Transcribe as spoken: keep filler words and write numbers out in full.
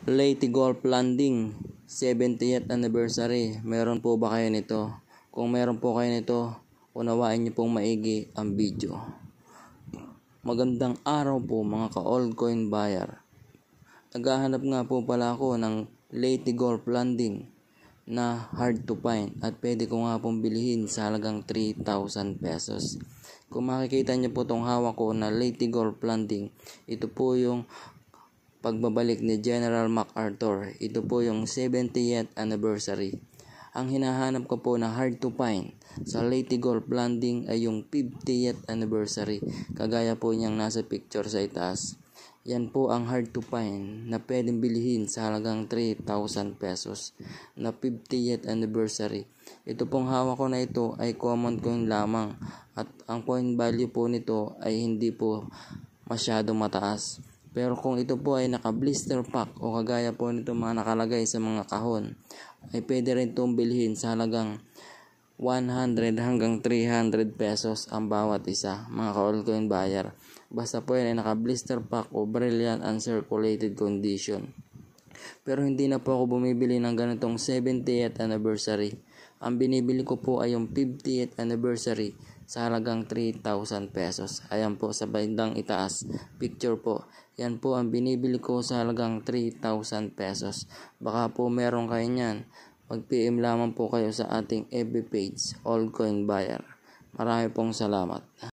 Leyte Golf Landing seventieth anniversary. Meron po ba kayo nito? Kung meron po kayo nito, unawain niyo pong maigi ang video. Magandang araw po mga ka-altcoin buyer. Naghahanap nga po pala ako ng Leyte Golf Landing na hard to find at pwede ko nga pong bilhin sa halagang three thousand pesos. Kung makikita niyo po itong hawak ko na Leyte Golf Landing, ito po yung pagbabalik ni General MacArthur. Ito po yung seventieth anniversary. Ang hinahanap ko po na hard to find sa Leyte Golf Landing ay yung fiftieth anniversary. Kagaya po niyang nasa picture sa itaas. Yan po ang hard to find na pwedeng bilhin sa halagang three thousand pesos na fiftieth anniversary. Ito pong hawak ko na ito ay common coin lamang at ang coin value po nito ay hindi po masyado mataas. Pero kung ito po ay naka-blister pack o kagaya po nito mga nakalagay sa mga kahon, ay pwede rin itong bilhin sa halagang one hundred hanggang three hundred pesos ang bawat isa, mga ka-altcoin buyer. Basta po yan ay naka-blister pack o brilliant uncirculated condition. Pero hindi na po ako bumibili ng ganitong seventieth anniversary. Ang binibili ko po ay yung fiftieth anniversary sa halagang three thousand pesos. Ayan po sa bandang itaas, picture po. Yan po ang binibili ko sa halagang three thousand pesos. Baka po meron kayo niyan. Mag-P M lamang po kayo sa ating F B page, Altcoin Buyer. Marami pong salamat.